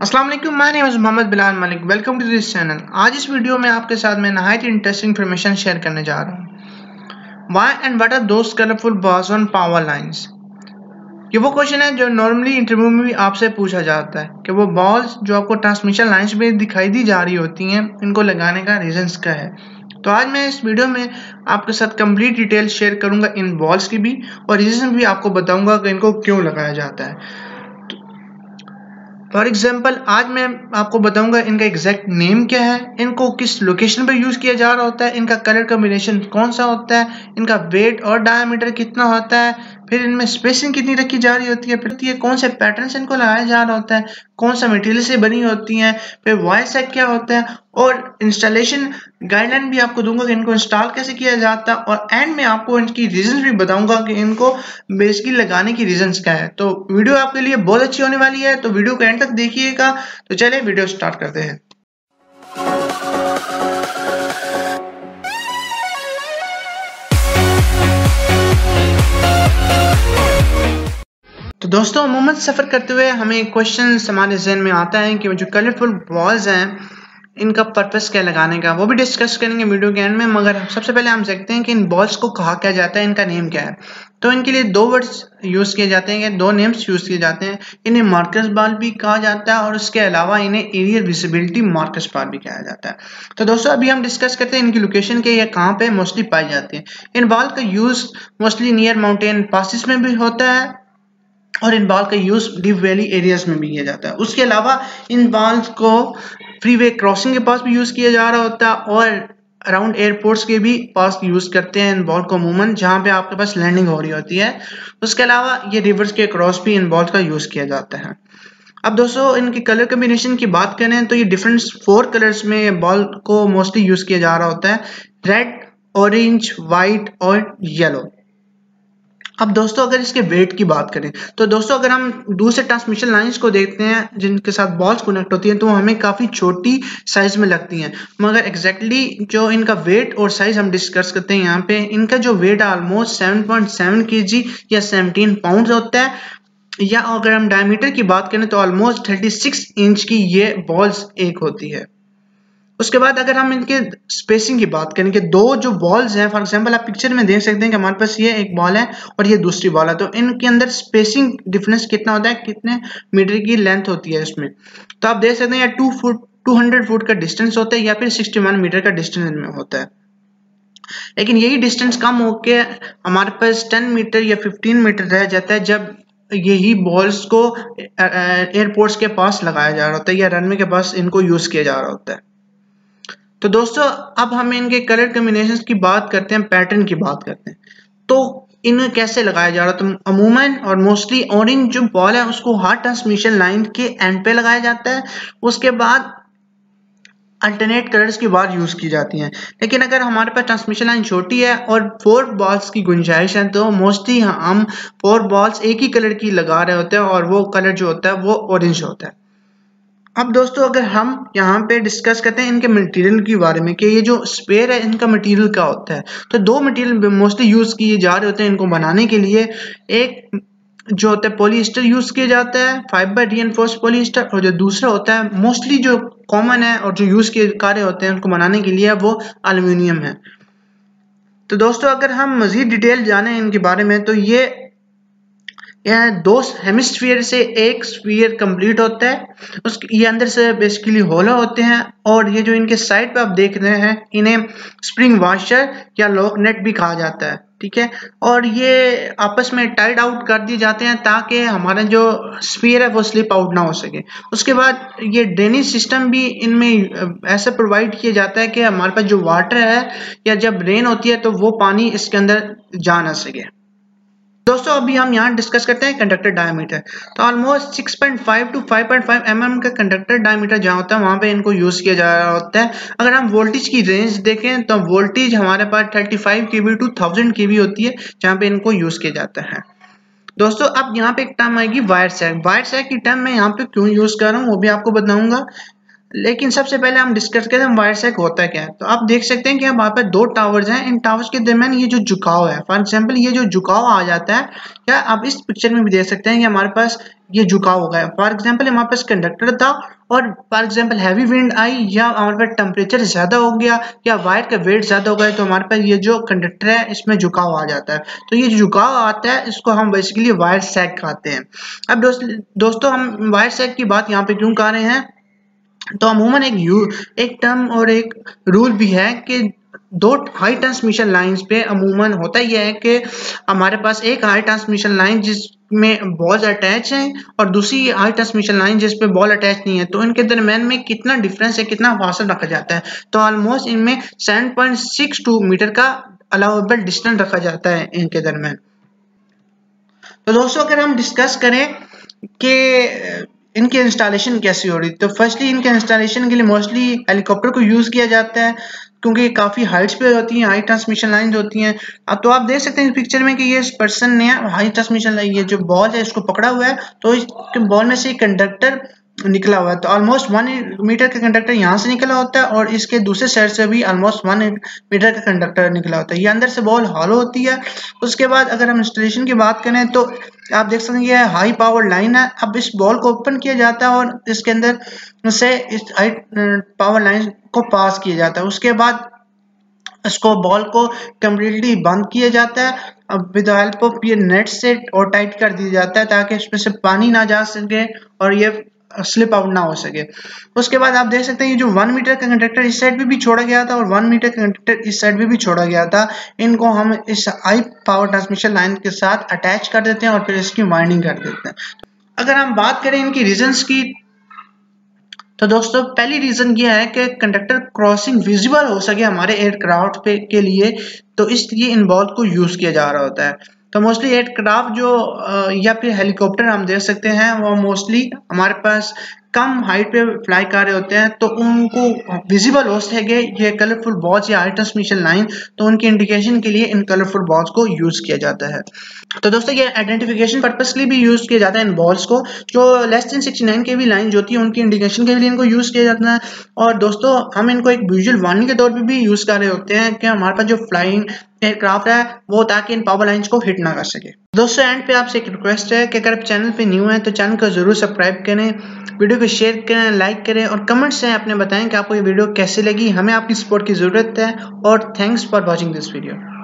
अस्सलाम वालेकुम, my name is Mohammad Bilal Malik. Welcome to this channel. आज इस वीडियो में आपके साथ मैं नहायत इंटरेस्टिंग इन्फॉर्मेशन शेयर करने जा रहा हूँ। Why and what are those colourful bars on power lines. ये वो क्वेश्चन है जो नॉर्मली इंटरव्यू में भी आपसे पूछा जाता है कि वो बॉल्स जो आपको ट्रांसमिशन लाइंस में दिखाई दी जा रही होती हैं, इनको लगाने का रीजंस क्या है। तो आज मैं इस वीडियो में आपके साथ कंप्लीट डिटेल शेयर करूंगा इन बॉल्स की भी, और रीजन भी आपको बताऊंगा कि इनको क्यों लगाया जाता है। फॉर एग्जाम्पल आज मैं आपको बताऊंगा इनका एग्जैक्ट नेम क्या है, इनको किस लोकेशन पर यूज किया जा रहा होता है, इनका कलर कॉम्बिनेशन कौन सा होता है, इनका वेट और डायमीटर कितना होता है, फिर इनमें स्पेसिंग कितनी रखी जा रही होती है, फिर कौन से पैटर्न से इनको लगाया जा रहा होता है, कौन सा मटेरियल से बनी होती हैं, फिर वॉइस सेट क्या होता है, और इंस्टॉलेशन गाइडलाइन भी आपको दूंगा कि इनको इंस्टॉल कैसे किया जाता है, और एंड में आपको इनकी रीजंस भी बताऊंगा कि इनको बेसिकली लगाने की रीजंस क्या है। तो वीडियो आपके लिए बहुत अच्छी होने वाली है, तो वीडियो को एंड तक देखिएगा। तो चलिए वीडियो स्टार्ट करते हैं। तो दोस्तों अमूमन सफ़र करते हुए हमें क्वेश्चन हमारे जहन में आता है कि जो कलरफुल बॉल्स हैं इनका पर्पस क्या लगाने का, वो भी डिस्कस करेंगे वीडियो के एंड में। मगर सबसे पहले हम देखते हैं कि इन बॉल्स को कहा क्या जाता है, इनका नेम क्या है। तो इनके लिए दो वर्ड्स यूज़ किए जाते हैं, दो नेम्स यूज़ किए जाते हैं। इन्हें मार्कस बॉल भी कहा जाता है और उसके अलावा इन्हें एरियल विजिबिलिटी मार्कस बॉल भी कहा जाता है। तो दोस्तों अभी हम डिस्कस करते हैं इनकी लोकेशन के, ये कहाँ पे मोस्टली पाई जाती है। इन बॉल का use mostly near mountain passes में भी होता है और इन बॉल का यूज डीप वैली एरियाज में भी किया जाता है। उसके अलावा इन बॉल्स को फ्रीवे क्रॉसिंग के पास भी यूज किया जा रहा होता है और अराउंड एयरपोर्ट्स के भी पास यूज करते हैं इन बॉल को अमूमन, जहाँ पे आपके पास लैंडिंग हो रही होती है। उसके अलावा ये रिवर्स के क्रॉस भी इन बॉल्स का यूज किया जाता है। अब दोस्तों इनकी कलर कॉम्बिनेशन की बात करें तो ये डिफरेंट 4 कलर्स में बॉल को मोस्टली यूज किया जा रहा होता है, रेड, ऑरेंज, व्हाइट और येलो। अब दोस्तों अगर इसके वेट की बात करें तो दोस्तों अगर हम दूसरे ट्रांसमिशन लाइंस को देखते हैं जिनके साथ बॉल्स कनेक्ट होती हैं तो हमें काफ़ी छोटी साइज में लगती हैं, मगर एग्जैक्टली जो इनका वेट और साइज हम डिस्कस करते हैं यहाँ पे, इनका जो वेट ऑलमोस्ट 7.7 kg या 17 पाउंड होता है, या अगर हम डायमीटर की बात करें तो ऑलमोस्ट 36 इंच की ये बॉल्स एक होती है। उसके बाद अगर हम इनके स्पेसिंग की बात करें कि दो जो बॉल्स हैं, फॉर एग्जांपल आप पिक्चर में देख सकते हैं कि हमारे पास ये एक बॉल है और ये दूसरी बॉल है, तो इनके अंदर स्पेसिंग डिफरेंस कितना होता है, कितने मीटर की लेंथ होती है इसमें। तो आप देख सकते हैं या 200 फुट का डिस्टेंस होता है या फिर 61 मीटर का डिस्टेंस इनमें होता है। लेकिन यही डिस्टेंस कम होकर हमारे पास 10 मीटर या 15 मीटर रह जाता है जब यही बॉल्स को एयरपोर्ट्स के पास लगाया जा रहा होता है या रनवे के पास इनको यूज किया जा रहा होता है। तो दोस्तों अब हम इनके कलर कॉम्बिनेशंस की बात करते हैं, पैटर्न की बात करते हैं। तो इन्हें कैसे लगाया जा रहा है, तो अमूमन और मोस्टली ऑरेंज जो बॉल है उसको हार्ड ट्रांसमिशन लाइन के एंड पे लगाया जाता है। उसके बाद अल्टरनेट कलर्स की बार यूज की जाती हैं। लेकिन अगर हमारे पास ट्रांसमिशन लाइन छोटी है और 4 बॉल्स की गुंजाइश है तो मोस्टली हम 4 बॉल्स एक ही कलर की लगा रहे होते हैं और वो कलर जो होता है वो ऑरेंज होता है। अब दोस्तों अगर हम यहाँ पे डिस्कस करते हैं इनके मटेरियल के बारे में कि ये जो स्पेयर है इनका मटेरियल क्या होता है, तो दो मटेरियल मोस्टली यूज किए जा रहे होते हैं इनको बनाने के लिए। एक जो होता है पॉलीस्टर यूज किया जाता है, फाइबर रीइंफोर्स पॉलीस्टर, और जो दूसरा होता है मोस्टली जो कॉमन है और जो यूज किए जा रहे होते हैं उनको बनाने के लिए वो एल्यूमिनियम है। तो दोस्तों अगर हम मजीद डिटेल जाने इनके बारे में तो ये दो हेमिस्फीयर से एक स्फीयर कंप्लीट होता है, ये अंदर से बेसिकली होलो होते हैं, और ये जो इनके साइड पे आप देख रहे हैं इन्हें स्प्रिंग वाशर या लॉक नेट भी कहा जाता है, ठीक है। और ये आपस में टाइड आउट कर दिए जाते हैं ताकि हमारा जो स्फीयर है वो स्लिप आउट ना हो सके। उसके बाद ये ड्रेनेज सिस्टम भी इनमें ऐसा प्रोवाइड किया जाता है कि हमारे पास जो वाटर है या जब रेन होती है तो वो पानी इसके अंदर जा ना सके। दोस्तों अभी हम यहाँ डिस्कस करते हैं कंडक्टर डायमीटर। तो ऑलमोस्ट 6.5 to 5.5 mm का कंडक्टर डायमीटर जहाँ होता है वहाँ पे इनको यूज किया जा रहा होता है। अगर हम वोल्टेज की रेंज देखें तो वोल्टेज हमारे पास 35 kV to 1000 kV होती है जहाँ पे इनको यूज किया जाता है। दोस्तों अब यहाँ पे एक टर्म आएगी वायर सैग। वायर सैग की टर्म मैं यहाँ पे क्यों यूज कर रहा हूँ वो भी आपको बताऊंगा। लेकिन सबसे पहले हम डिस्कस करते हैं वायर सैग होता क्या है। तो आप देख सकते हैं कि हमारे पास दो टावर्स हैं, इन टावर्स के दरमियान ये जो झुकाव है, फॉर एग्जांपल ये जो झुकाव आ जाता है, क्या आप इस पिक्चर में भी देख सकते हैं कि हमारे पास ये झुकाव हो गया। फॉर एग्जांपल हमारे पास कंडक्टर था और फॉर एग्जांपल हैवी विंड आई या हमारे पास टेम्परेचर ज़्यादा हो गया या वायर का वेट ज़्यादा हो गया, तो हमारे पास ये जो कंडक्टर है इसमें झुकाव आ जाता है। तो ये जो झुकाव आता है इसको हम बेसिकली वायर सैग कहते हैं। अब दोस्तों हम वायर सैग की बात यहाँ पे क्यों कर रहे हैं, तो अमूमन एक टर्म और एक रूल भी है कि दो हाई ट्रांसमिशन लाइंस पे अमूमन होता यह है कि हमारे पास एक हाई ट्रांसमिशन लाइन जिसमें बॉल्स अटैच हैं और दूसरी हाई ट्रांसमिशन लाइन जिस पे बॉल अटैच नहीं है, तो इनके दरमियान में कितना डिफरेंस है, कितना फासला रखा जाता है। तो ऑलमोस्ट इनमें 7.62 मीटर का अलाउेबल डिस्टेंस रखा जाता है इनके दरमियान। तो दोस्तों अगर हम डिस्कस करें कि इनकी इंस्टॉलेशन कैसी हो रही, तो फर्स्टली इनके इंस्टॉलेशन के लिए मोस्टली हेलीकॉप्टर को यूज़ किया जाता है क्योंकि काफ़ी हाइट्स पे होती हैं, हाई ट्रांसमिशन लाइन होती हैं। अब तो आप देख सकते हैं इस पिक्चर में कि ये इस पर्सन ने हाई ट्रांसमिशन लाइन, ये जो बॉल है इसको पकड़ा हुआ है, तो इस बॉल में से कंडक्टर निकला हुआ है। तो ऑलमोस्ट 1 मीटर का कंडक्टर यहाँ से निकला होता है और इसके दूसरे साइड से भी ऑलमोस्ट 1 मीटर का कंडक्टर निकला होता है। ये अंदर से बॉल हॉलो होती है। उसके बाद अगर हम इंस्टॉलेशन की बात करें तो आप देख सकते हैं ये हाई पावर लाइन है। अब इस बॉल को ओपन किया जाता है और इसके अंदर से इस हाई पावर लाइन को पास किया जाता है। उसके बाद इसको बॉल को कम्प्लीटली बंद किया जाता है। अब विद हेल्प ऑफ ये नेट से और टाइट कर दिया जाता है ताकि इसमें से पानी ना जा सके और ये स्लिप आउट ना हो सके। उसके बाद आप देख सकते हैं ये जो 1 मीटर का कंडक्टर इस साइड पे भी छोड़ा गया था और 1 मीटर का कंडक्टर इस साइड पे भी छोड़ा गया था। इनको हम इस हाई पावर ट्रांसमिशन लाइन के साथ अटैच कर देते हैं और फिर इसकी वाइंडिंग कर देते हैं। अगर हम बात करें इनकी रीजंस की, तो दोस्तों पहली रीजन ये है कि कंडक्टर क्रॉसिंग विजिबल हो सके हमारे एयरक्राफ्ट पे के लिए, तो इसलिए इन बॉल को यूज किया जा रहा होता है। तो मोस्टली एयरक्राफ्ट जो या फिर हेलीकॉप्टर हम देख सकते हैं वो मोस्टली हमारे पास कम हाइट पे फ्लाई कर रहे होते हैं, तो उनको विजिबल हो सके ये कलरफुल बॉल्स या हाई ट्रांसमिशन लाइन, तो उनकी इंडिकेशन के लिए इन कलरफुल बॉल्स को यूज किया जाता है। तो दोस्तों ये आइडेंटिफिकेशन पर्पस के लिए भी यूज किया जाता है इन बॉल्स को। जो लेस देन 69 के भी लाइन जो होती है उनकी इंडिकेशन के लिए इनको यूज किया जाता है। और दोस्तों हम इनको एक विजुअल वार्निंग के तौर पे भी यूज कर रहे होते हैं कि हमारे पास जो फ्लाइंग एयरक्राफ्ट है वो ताकि इन पावर लाइंस को हिट ना कर सके। दोस्तों एंड पे आपसे एक रिक्वेस्ट है कि अगर आप चैनल पे न्यू हैं तो चैनल को जरूर सब्सक्राइब करें, वीडियो को शेयर करें, लाइक करें और कमेंट्स से अपने बताएं कि आपको ये वीडियो कैसे लगी। हमें आपकी सपोर्ट की जरूरत है और thanks for watching this video.